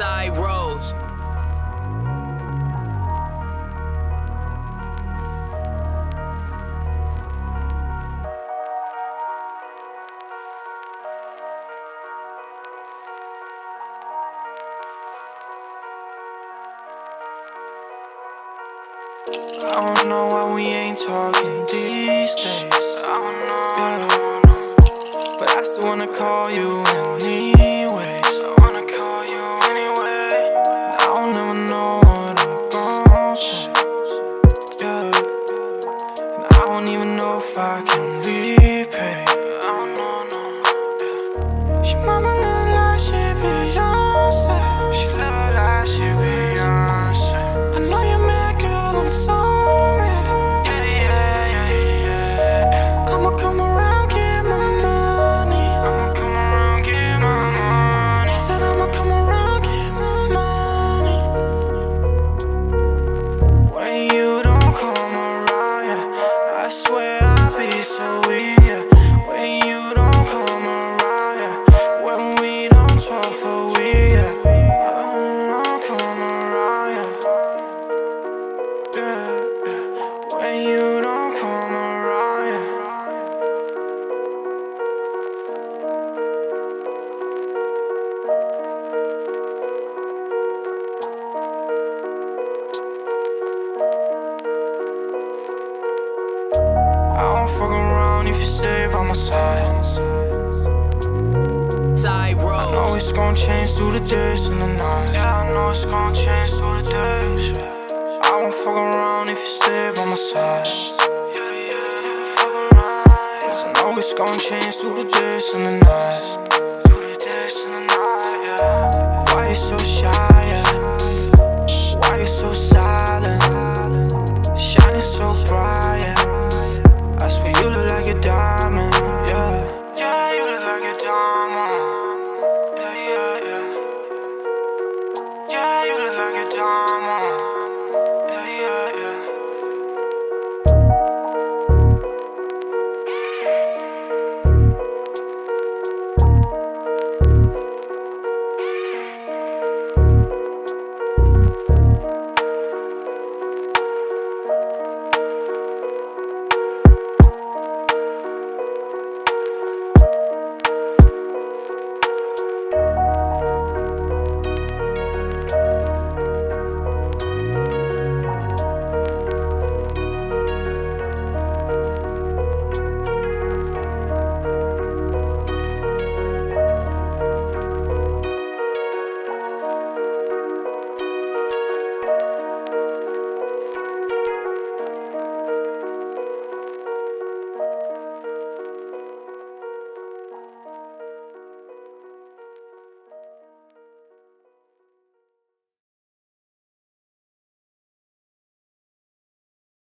Side roads. I don't know why we ain't talking these days. I don't know, yeah. But I still wanna call you anyways. I wanna call you anyway. I don't never know what I'm gon' say, yeah. And I don't even know if I can repay. I don't know, no, yeah. She mama look like she Beyonce. She look like she Beyonce. I know you're mad, girl, I'm sorry. I'ma come around, get my money. I'ma come around, get my money. Said I'ma come around, get my money. When you don't come around, yeah, I swear I'll be so weak, yeah. When you don't come around, yeah, when we don't talk for weeks, yeah. When you don't come around, yeah, yeah, yeah. When you don't come around, yeah. I don't fuck around if you stay by my side. Side roads. I know it's gon' change through the days and the nights. Yeah, I know it's gon' change through the days. I won't fuck around if you stay by my side. Fuck around, 'cause I know it's gon' change through the days and the nights. Through the days and the night, yeah. Why you so shy, yeah? Why you so sad?